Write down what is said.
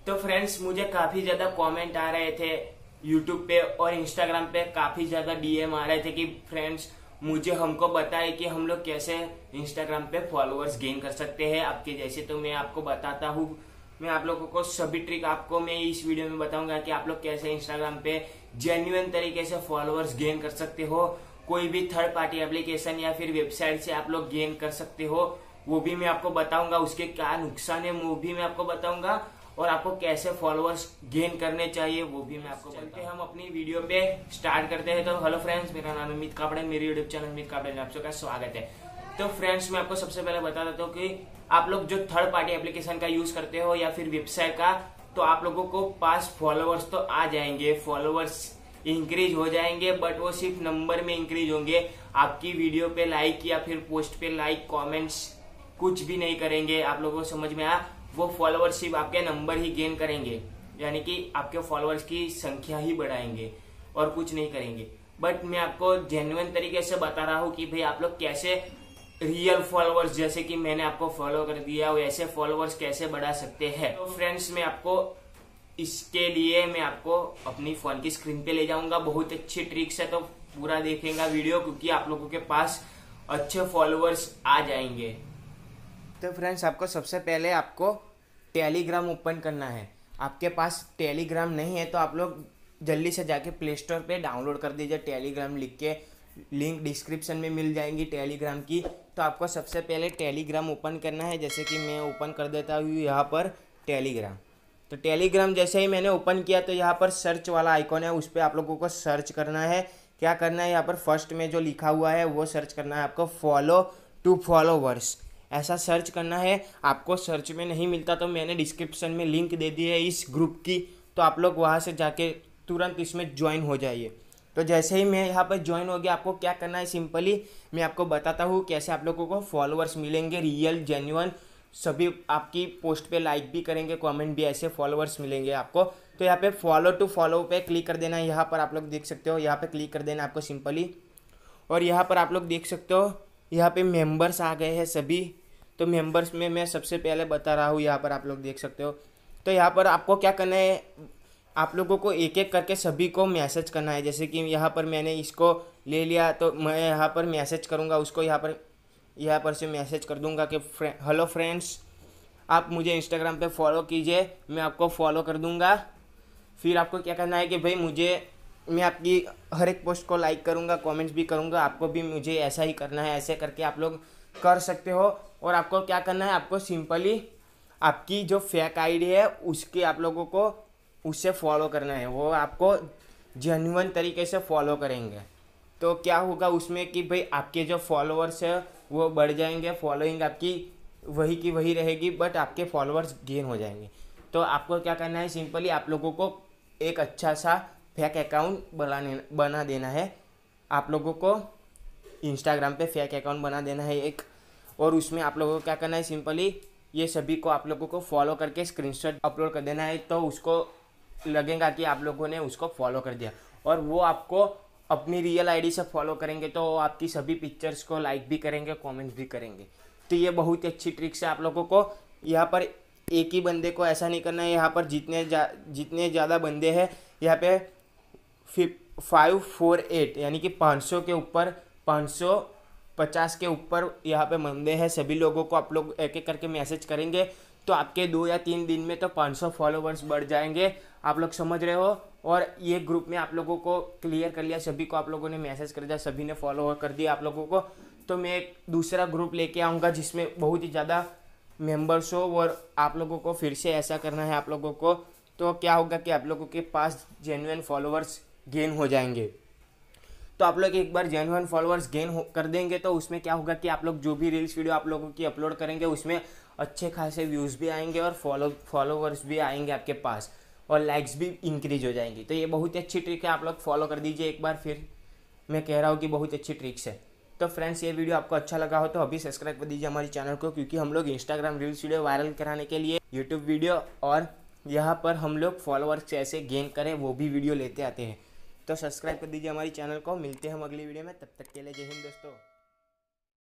तो फ्रेंड्स मुझे काफी ज्यादा कमेंट आ रहे थे यूट्यूब पे और इंस्टाग्राम पे, काफी ज्यादा डीएम आ रहे थे कि फ्रेंड्स मुझे हमको बताए कि हम लोग कैसे इंस्टाग्राम पे फॉलोअर्स गेन कर सकते हैं आपके जैसे। तो मैं आपको बताता हूँ, मैं आप लोगों को सभी ट्रिक आपको मैं इस वीडियो में बताऊंगा कि आप लोग कैसे इंस्टाग्राम पे जेन्युइन तरीके से फॉलोअर्स गेन कर सकते हो। कोई भी थर्ड पार्टी एप्लीकेशन या फिर वेबसाइट से आप लोग गेन कर सकते हो, वो भी मैं आपको बताऊंगा। उसके क्या नुकसान है वो भी मैं आपको बताऊंगा, और आपको कैसे फॉलोअर्स गेन करने चाहिए वो भी मैं आपको बताऊंगा। हम अपनी वीडियो पे स्टार्ट करते हैं। तो हेलो फ्रेंड्स, मेरा नाम अमित कापड़े, मेरे यूट्यूब चैनल अमित कापड़े में आप सबका स्वागत है। तो फ्रेंड्स मैं आपको सबसे पहले बता देता हूँ कि आप लोग जो थर्ड पार्टी एप्लीकेशन का यूज करते हो या फिर वेबसाइट का, तो आप लोगों को पास फॉलोअर्स तो आ जाएंगे, फॉलोअर्स इंक्रीज हो जाएंगे, बट वो सिर्फ नंबर में इंक्रीज होंगे। आपकी वीडियो पे लाइक या फिर पोस्ट पे लाइक कमेंट्स कुछ भी नहीं करेंगे। आप लोगों को समझ में आया? वो फॉलोअर्स सिर्फ आपके नंबर ही गेन करेंगे, यानी कि आपके फॉलोअर्स की संख्या ही बढ़ाएंगे और कुछ नहीं करेंगे। बट मैं आपको जेन्युइन तरीके से बता रहा हूँ कि भाई आप लोग कैसे रियल फॉलोअर्स, जैसे कि मैंने आपको फॉलो कर दिया, वैसे फॉलोअर्स कैसे बढ़ा सकते हैं। तो फ्रेंड्स मैं आपको इसके लिए मैं आपको अपनी फोन की स्क्रीन पे ले जाऊंगा। बहुत अच्छी ट्रिक्स है, तो पूरा देखेंगे वीडियो, क्योंकि आप लोगों के पास अच्छे फॉलोअर्स आ जाएंगे। तो फ्रेंड्स आपको सबसे पहले आपको टेलीग्राम ओपन करना है। आपके पास टेलीग्राम नहीं है तो आप लोग जल्दी से जाके प्ले स्टोर पे डाउनलोड कर दीजिए टेलीग्राम लिख के, लिंक डिस्क्रिप्शन में मिल जाएंगी टेलीग्राम की। तो आपको सबसे पहले टेलीग्राम ओपन करना है, जैसे कि मैं ओपन कर देता हूँ यहाँ पर टेलीग्राम। तो टेलीग्राम जैसे ही मैंने ओपन किया तो यहाँ पर सर्च वाला आइकॉन है, उस पर आप लोगों को सर्च करना है। क्या करना है, यहाँ पर फर्स्ट में जो लिखा हुआ है वो सर्च करना है आपको, फॉलो टू फॉलोवर्स, ऐसा सर्च करना है। आपको सर्च में नहीं मिलता तो मैंने डिस्क्रिप्शन में लिंक दे दी है इस ग्रुप की, तो आप लोग वहाँ से जाके तुरंत इसमें ज्वाइन हो जाइए। तो जैसे ही मैं यहाँ पर ज्वाइन हो गया, आपको क्या करना है, सिंपली मैं आपको बताता हूँ कैसे आप लोगों को फॉलोअर्स मिलेंगे रियल जेन्युइन। सभी आपकी पोस्ट पे लाइक भी करेंगे, कमेंट भी, ऐसे फॉलोअर्स मिलेंगे आपको। तो यहाँ पे फॉलो टू फॉलो पे क्लिक कर देना है। यहाँ पर आप लोग देख सकते हो, यहाँ पे क्लिक कर देना आपको सिंपली, और यहाँ पर आप लोग देख सकते हो यहाँ पे मेंबर्स आ गए हैं सभी। तो मेंबर्स में मैं सबसे पहले बता रहा हूँ, यहाँ पर आप लोग देख सकते हो। तो यहाँ पर आपको क्या करना है, आप लोगों को एक एक करके सभी को मैसेज करना है। जैसे कि यहाँ पर मैंने इसको ले लिया तो मैं यहाँ पर मैसेज करूँगा उसको, यहाँ पर से मैसेज कर दूँगा कि हेलो फ्रेंड्स, आप मुझे इंस्टाग्राम पे फॉलो कीजिए, मैं आपको फॉलो कर दूँगा। फिर आपको क्या करना है कि भाई मैं आपकी हर एक पोस्ट को लाइक करूँगा, कमेंट्स भी करूँगा, आपको भी मुझे ऐसा ही करना है। ऐसे करके आप लोग कर सकते हो। और आपको क्या करना है, आपको सिंपली आपकी जो फेक आईडी है उसके आप लोगों को उससे फॉलो करना है, वो आपको जेन्युइन तरीके से फॉलो करेंगे। तो क्या होगा उसमें कि भाई आपके जो फॉलोअर्स है वो बढ़ जाएंगे, फॉलोइंग आपकी वही की वही रहेगी, बट आपके फॉलोअर्स गेन हो जाएंगे। तो आपको क्या करना है, सिंपली आप लोगों को एक अच्छा सा फेक अकाउंट बना देना है। आप लोगों को इंस्टाग्राम पे फेक अकाउंट बना देना है एक, और उसमें आप लोगों को क्या करना है, सिंपली ये सभी को आप लोगों को फॉलो करके स्क्रीनशॉट अपलोड कर देना है। तो उसको लगेगा कि आप लोगों ने उसको फॉलो कर दिया, और वो आपको अपनी रियल आईडी से फॉलो करेंगे, तो आपकी सभी पिक्चर्स को लाइक भी करेंगे, कमेंट्स भी करेंगे। तो ये बहुत ही अच्छी ट्रिक्स है। आप लोगों को यहाँ पर एक ही बंदे को ऐसा नहीं करना है, यहाँ पर जितने ज़्यादा बंदे हैं यहाँ पे 548 यानी कि 500 के ऊपर, 550 के ऊपर यहाँ पे बंदे हैं। सभी लोगों को आप लोग एक एक करके मैसेज करेंगे तो आपके 2 या 3 दिन में तो 500 फॉलोवर्स बढ़ जाएंगे। आप लोग समझ रहे हो? और ये ग्रुप में आप लोगों को क्लियर कर लिया, सभी को आप लोगों ने मैसेज कर दिया, सभी ने फॉलो कर दिया आप लोगों को। तो मैं एक दूसरा ग्रुप लेके आऊँगा जिसमें बहुत ही ज़्यादा मेंबर्स हो, और आप लोगों को फिर से ऐसा करना है आप लोगों को। तो क्या होगा कि आप लोगों के पास जेन्युइन फॉलोअर्स गेन हो जाएंगे। तो आप लोग एक बार जेन्युइन फॉलोअर्स गेन कर देंगे तो उसमें क्या होगा कि आप लोग जो भी रील्स वीडियो आप लोगों की अपलोड करेंगे उसमें अच्छे खासे व्यूज़ भी आएंगे, और फॉलोवर्स भी आएंगे आपके पास, और लाइक्स भी इंक्रीज हो जाएंगी। तो ये बहुत ही अच्छी ट्रिक है, आप लोग फॉलो कर दीजिए एक बार। फिर मैं कह रहा हूँ कि बहुत अच्छी ट्रिक्स है। तो फ्रेंड्स ये वीडियो आपको अच्छा लगा हो तो अभी सब्सक्राइब कर दीजिए हमारे चैनल को, क्योंकि हम लोग इंस्टाग्राम रील्स वीडियो वायरल कराने के लिए यूट्यूब वीडियो और यहाँ पर हम लोग फॉलोअर्स कैसे गेन करें वो भी वीडियो लेते आते हैं। तो सब्सक्राइब कर दीजिए हमारे चैनल को। मिलते हैं हम अगली वीडियो में, तब तक के लिए जय हिंद दोस्तों।